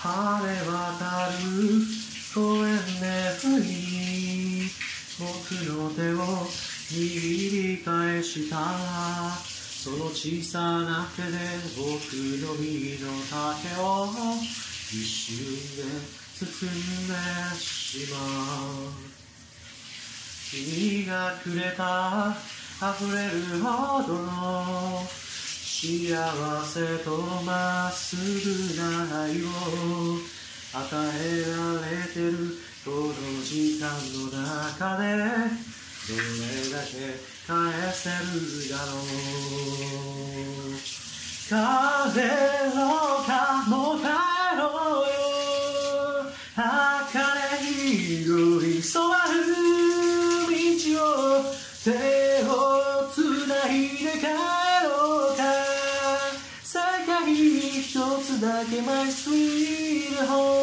晴れ渡る公園で振り僕の手を握り返したその小さな手で僕の右の丈を一瞬で包んでしまう君がくれた溢れるほどの幸せとまっすぐな愛を与えられてるこの時間の中でどれだけ返せるだろう風のかも帰ろうよ儚い色に染まる道を手をつないで帰ろうか世界に一つだけ My sweet home